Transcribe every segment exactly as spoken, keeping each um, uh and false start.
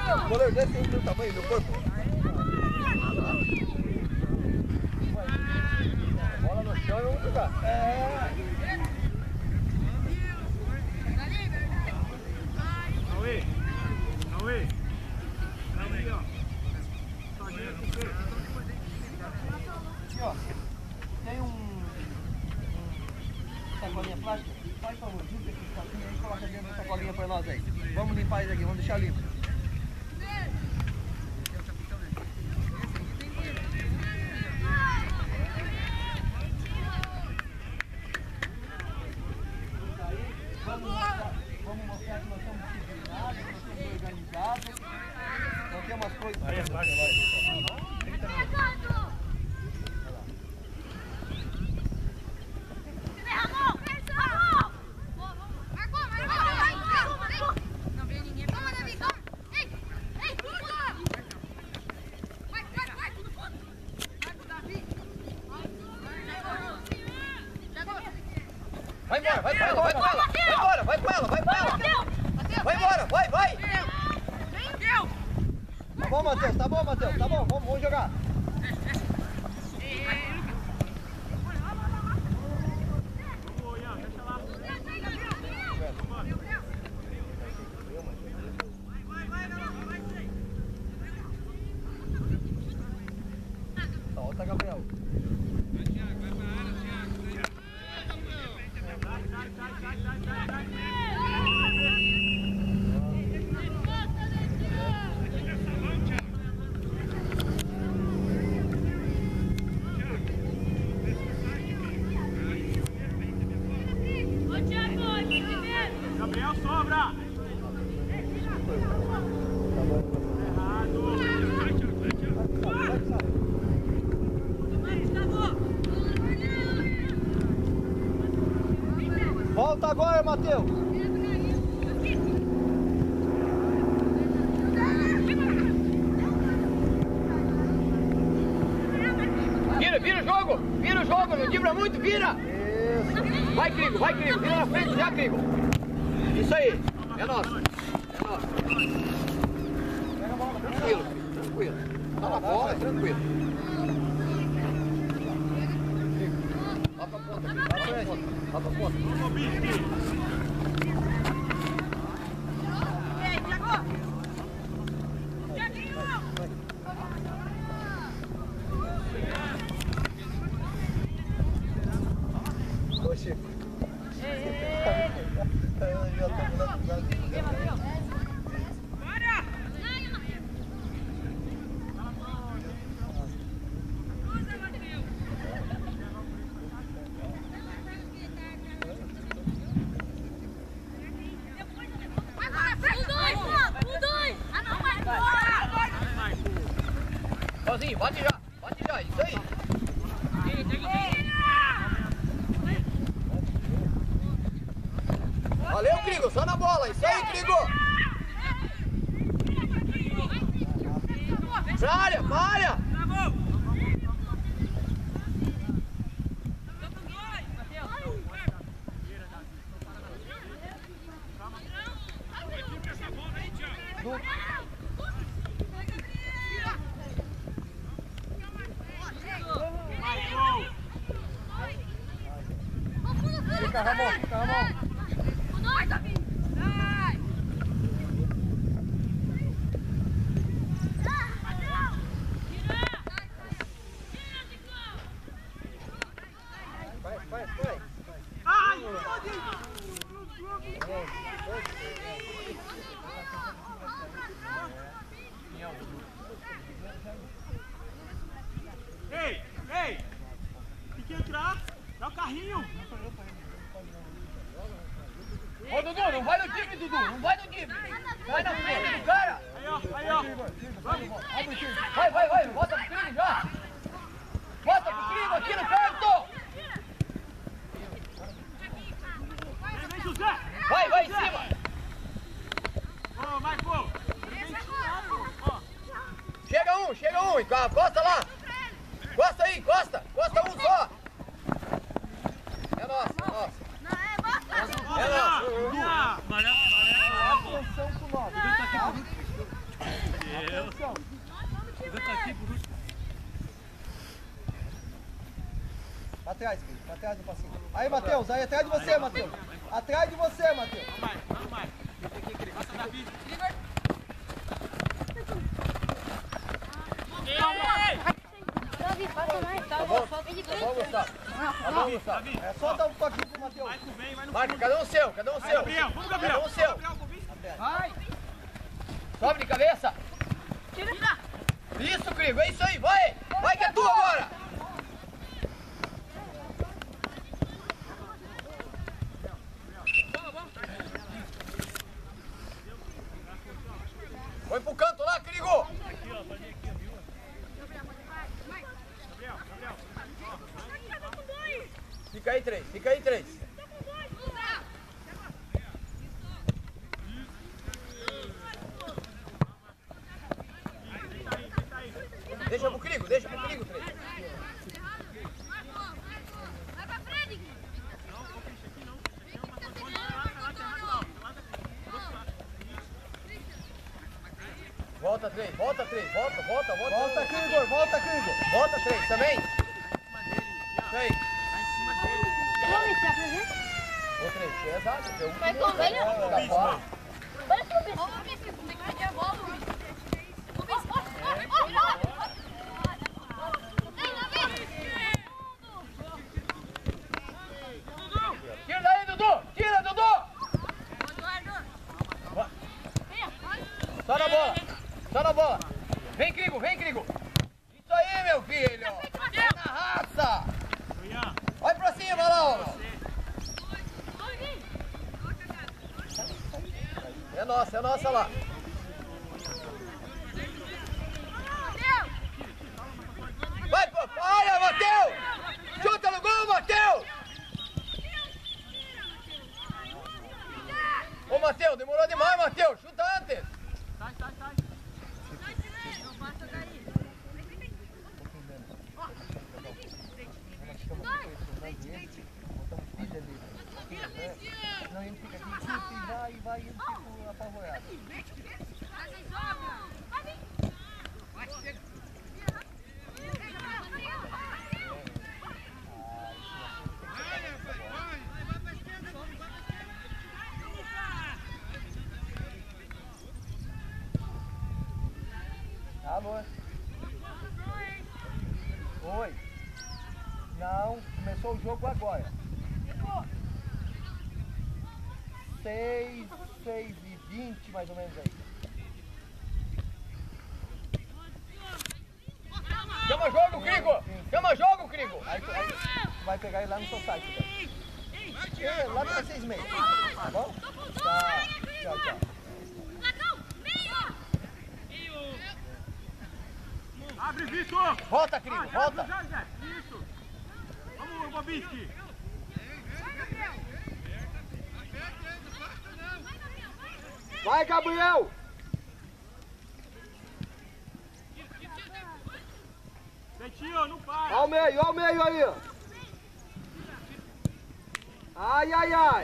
O goleiro desse tem o tamanho do corpo. Bola no chão e vamos jogar. É. Aue! Aue! Aue, ó. Aqui, ó. Tem um... sacolinha plástica? Faz favor, junta esse saquinho aí e coloca dentro da sacolinha pra nós aí. Vamos limpar isso aqui, vamos deixar limpo. Vamos mostrar, vamos mostrar que nós somos disciplinados, que nós somos organizados. Nós temos umas coisas... Aí, vai, vai. trinta minutos. Vai embora, vai com ela, vai com ela, vai embora, vai com ela, vai com ela. Vai embora, vai, vai. Tá bom, Matheus, tá bom, Matheus, tá bom, vamos, vamos jogar. Solta, Gabriel. Gabriel sobra! Volta agora, Matheus! Vira, vira o jogo! Vira o jogo, não vibra muito, vira! Isso! Vai, Crigo, vai, Crigo! Vira na frente já, Crigo! Isso aí! É nosso! É nosso! Tranquilo, tranquilo! Tá na bola, tranquilo! Vai pra ponta, vai pra ponta! Vai pra ponta! Ô, Chico. Sozinho, bate já! Bate já, isso aí! Valeu, Crigo, só na bola, isso aí, Crigo! Pra área, pra área! Fica, Ramon, fica, Ramon. Vai, vai, vai. Ai! Ei, ei! Tem que entrar, dá o carrinho! Ô, Dudu, não vai no time, Dudu, não vai no time! Vai na frente do cara! Aí, ó, aí, ó! Vamos! Vai, vai, vai, bota pro Crigo já! Bota pro Crigo aqui no canto! Vem, vem, José! Vai, vai em cima! Ô, Marco! Chega um, chega um, encosta lá! Encosta aí, encosta! Encosta um só! É nosso, é nosso! É nosso! Atenção pro nove. Pra trás, filho. Pra trás do passinho. Aí, Matheus. Aí, atrás de você, Matheus. Atrás de você, Matheus. Vamos mais, vamos mais. Passa, Davi. Davi, passa mais. Tá bom? Tá bom, Gustavo? Tá bom, Gustavo? É só dar um toque pro Matheus. Vai no bem, vai no Marca, cada um seu, cada um seu. Gabriel, vamos, Gabriel. Cada um seu. Gabriel, convite. Vai. Sobe de cabeça. Tira. Isso, Crigo, é isso aí, vai. Vai que é tua agora. Foi pro canto lá, Crigo. Aqui, ó, fazer aqui, ó, viu? Gabriel, Gabriel. Fica aí, três, fica aí, três. Deixa pro Crigo, deixa pro Crigo, três. Vai pra frente. Não, não fecha aqui não. Não, mas não pode lá, lá, lá, lá, lá. Volta, três, volta, três, volta, volta, volta. Volta, Crigo. Volta, Crigo. Volta, três, também. Em cima dele, Isso aí. lá em cima dele. Vamos entrar pra ver? Ô, três, pesado. é o Vai último, comer, né? não? Da bola. Bora subir. Vamos ver se tem que meter a bola, Luiz. Tira daí, Dudu! Tira, Dudu! Só na bola! Só na bola! Vem, Crigo, vem, Crigo! Isso aí, meu filho! Vai na raça! Ian, Vai pra cima, lá! É nossa, é nossa lá! Vai, pô! Olha, Matheus! Chuta no gol, Matheus! Ô, Matheus, demorou demais, Matheus! Chuta antes! sai, sai, sai. Não, ele fica aqui, chuta e vai, e vai, e ele fica apavorado. Alô? Oi. Não, começou o jogo agora. Seis, seis e vinte mais ou menos aí. Chama jogo, Crigo! Chama jogo, Crigo! Aí tu, aí tu vai pegar ele lá no seu site. Tá? É, lá para seis meses. Tá bom? Tá. Tchau, tchau. Abre, Vitor. Volta, Crigo, Ah, já, volta! já, já. Isso. Vamos, Bobisky. Vai, Gabriel! Betinho, não para. Ao meio, ao meio aí! Ó. Ai, ai, ai!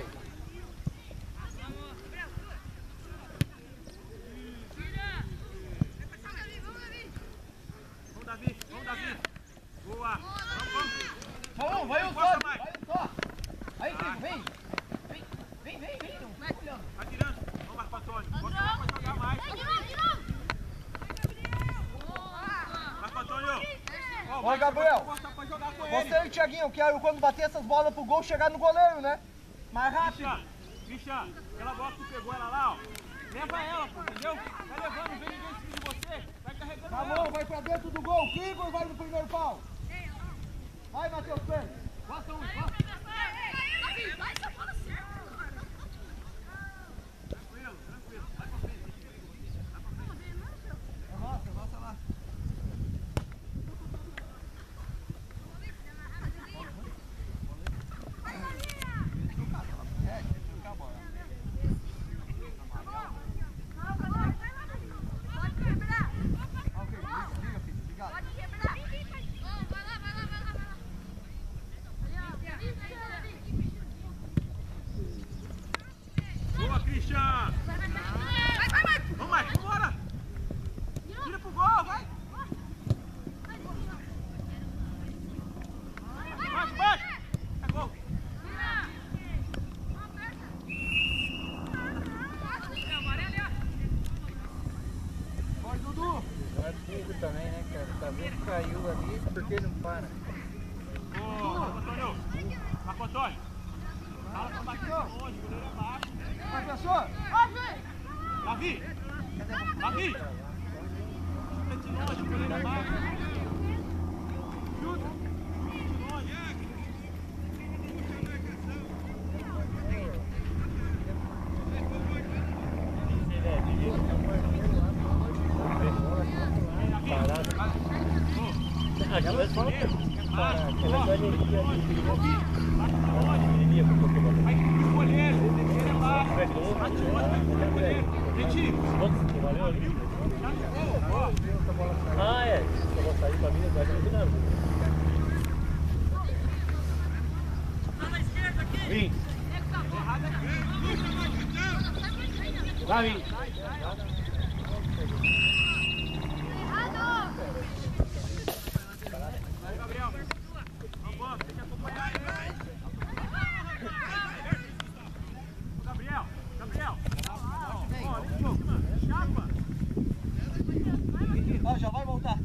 Vamos, Davi. Vamos, Davi. Boa. Vamos, vamos. Vamos, vai um só! Força, Mike. Vai um só! Aí, Crigo, vem! Vem, vem, vem, vem! Não vai olhando! Vai tirando. Vamos, Marco Antônio. Marco Antônio pode jogar mais. Marco Antônio. Ó, Oi, Gabriel. Pode pode jogar com ele. Você e o Thiaguinho, quero quando bater essas bolas pro gol chegar no goleiro, né? Mais rápido. Bicha, bicha, aquela bola que tu pegou ela lá, ó. Leva ela, pô, entendeu? Vai levando, não vem ninguém em cima de você. Vai carregando Tá ela. bom, vai pra dentro do gol. Igor vai no primeiro pau. Vai, Matheus Pérez. Bota um, bota. Tranquilo, tranquilo. Vai pra frente. Vai pra frente. É nossa, é nossa lá. Ok, liga, filho, obrigado. Dudu. Não é burro também, né, cara? Tá vendo que caiu ali, por que não para? Ô, Marco Antônio. Marco Antônio. Fala pra baixo longe, o goleiro é baixo. Professor. Davi. Davi. Chuta de longe, o goleiro é baixo. Chuta. De longe. Aquela falta. Aquela galeria ali. Vai o goleiro, ele é baixo. Bate o outro, vai o goleiro. Retiro. Valeu ali. Ah, é. Se eu vou sair pra mim, vai muito nada. Vim. Vai, vim. Gabriel. Vamos, tem que acompanhar ele. Gabriel, Gabriel. Ó, olha o jogo. Chapa. Ó, já vai voltar.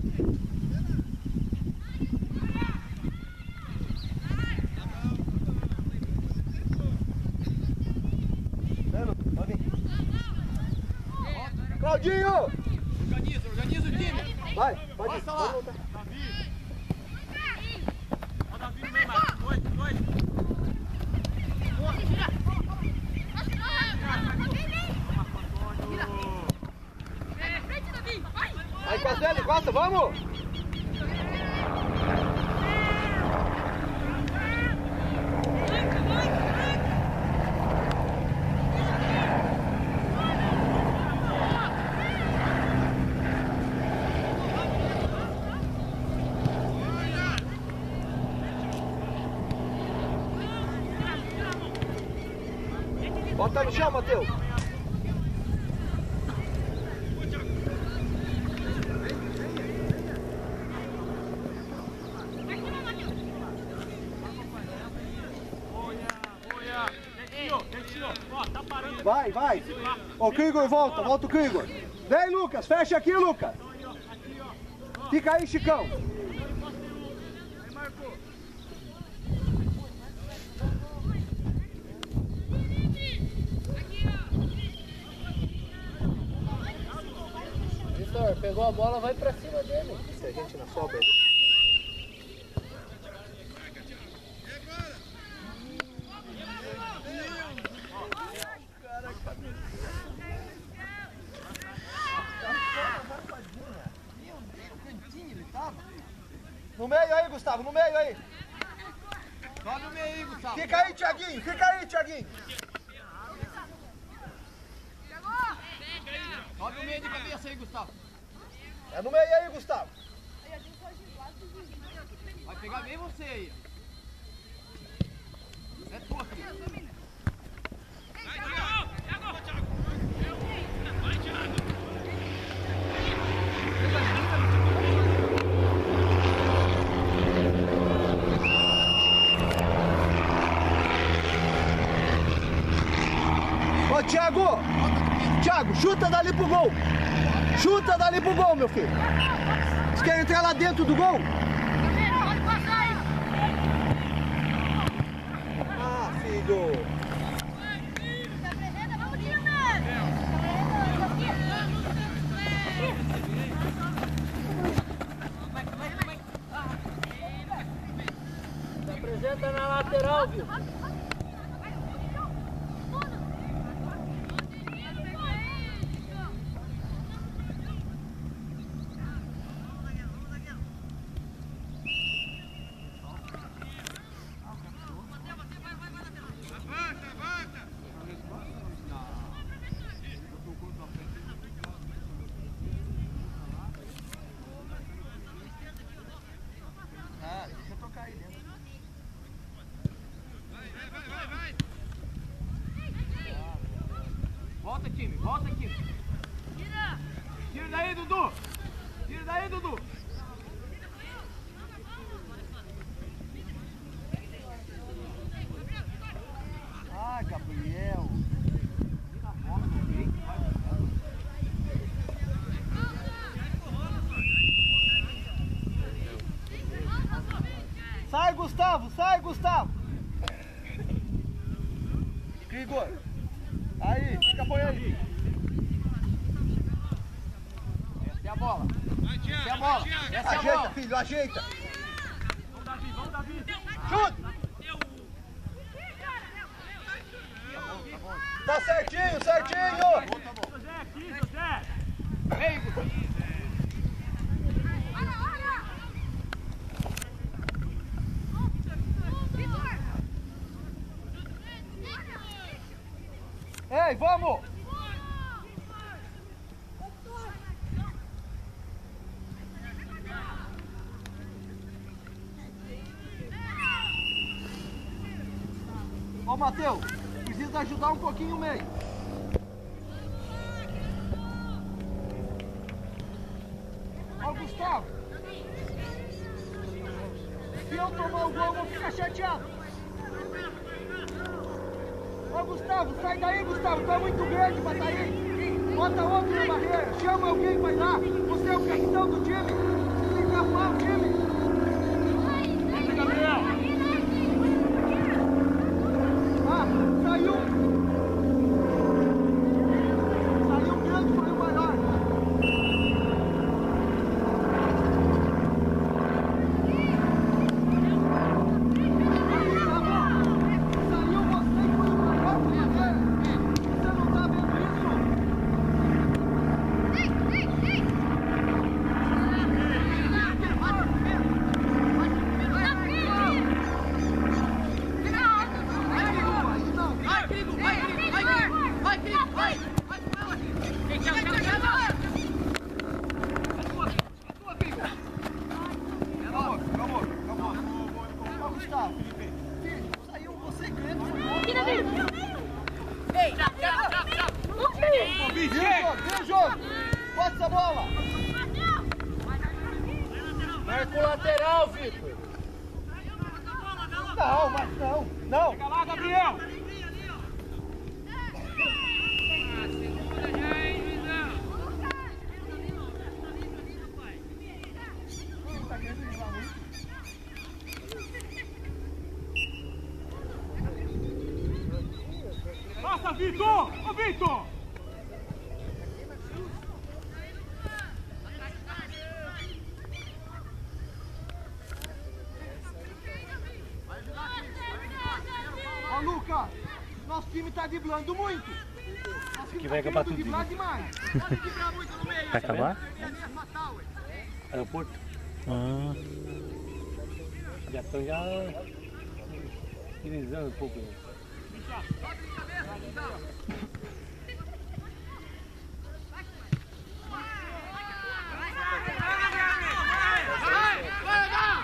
Claudinho! Organiza, organiza o time! Vai, pode Passa lá! Davi. Ó, Davi no meio, Marcos. Dois, dois. Vai, Castelli, encosta, vamos! Bota no chão, Matheus! Vai, vai! Ô, Krigor, volta, volta o Krigor! Vem, Lucas, fecha aqui, Lucas! Fica aí, Chicão! Vitor, pegou a bola, vai pra cima dele. Se a gente não sobe. No meio aí, Gustavo, no meio aí. Só no meio aí, Gustavo. Fica aí, Thiaguinho, fica aí, Thiaguinho. Só no meio de cabeça aí, Gustavo. É no meio aí, Gustavo. Vai pegar bem você aí. É tua, filho. Vai, Thiago! Thiago! Thiago! Vai, Thiago! Ô, Thiago! Thiago, chuta dali pro gol! Chuta dali pro gol, meu filho! Você quer entrar lá dentro do gol? Ah, filho! Se apresenta na lateral, viu? Ah, deixa eu tocar aí dentro. Volta, time, volta, time. Tira daí, Dudu. Tira daí, Dudu. Ah, Gabriel. Tira a bola do meio, vai. Sai, Gustavo, sai, Gustavo. Igor. Aí, fica por aí. Essa é a bola. Essa é a bola. Essa é a Ajeita, bola. filho, ajeita. Vamos, Davi, vamos, Davi. Chuta. Tá certinho, certinho. José, aqui, José. Vem, Igor. Ei, vamos. Ô, Matheus, precisa ajudar um pouquinho o meio. Ó, Gustavo. Se eu tomar o gol, eu vou ficar chateado. Ô, Gustavo, sai daí, Gustavo. Tu é muito grande pra sair. Bota outro na barreira. Chama alguém, vai lá. Você é o capitão do time. Tem que arrumar o time. Vem, Gabriel. Ah, saiu. Saiu um grande, foi o maior. Saiu você e foi o maior, Madeira. Você não tá vendo isso? Vai, Crigo, vai, Crigo, vai, Crigo. Vai, Crigo, vai. Vai com ela. Vem, chama, chama, chama. É tua, é tua, Crigo. É nossa. Calma, calma, calma. Ô, Gustavo, filho, saiu você grande, foi bom. Aqui, Davi. Ei, já, já, já, já. Viu o jogo, viu o jogo? Bota essa bola. Marca o lateral, Vitor. Não, mas não, não. Chega lá, Gabriel. Tá querendo ligar muito? Passa, Vitor. Ô, Vitor. Ô, Lucas, nosso time tá driblando muito. Nosso time Que vai tá acabar querendo tudo. driblar demais. Pode quebrar muito no meio. Vai acabar? É a mesma tal, ué. Aeroporto? Ah. Já estão já utilizando um pouco. Sobe de cabeça, Gustavo. Vai, vai, vai.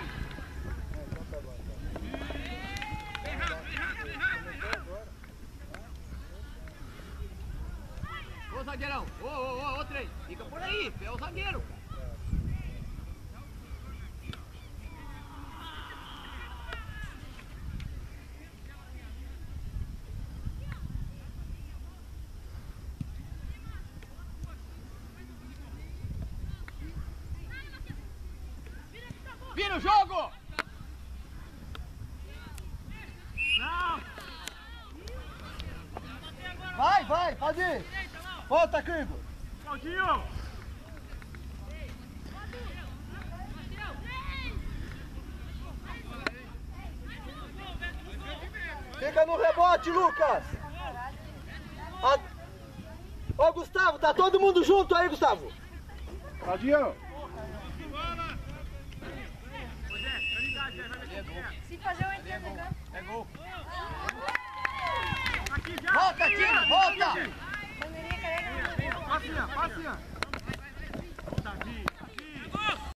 Ô, zagueirão. Ô, ô, ô, ô, três. Fica por aí. É o zagueiro. Vira o jogo! Não. Vai, vai, pode ir. Volta, Crigo. Claudinho. Fica no rebote, Lucas. A... Ô, Gustavo, tá todo mundo junto aí, Gustavo. Claudinho! Se fazer o entrar no campo. É gol. Aqui já. Volta, Tino, volta! Bandeirinha carrega no Passinha, passinha.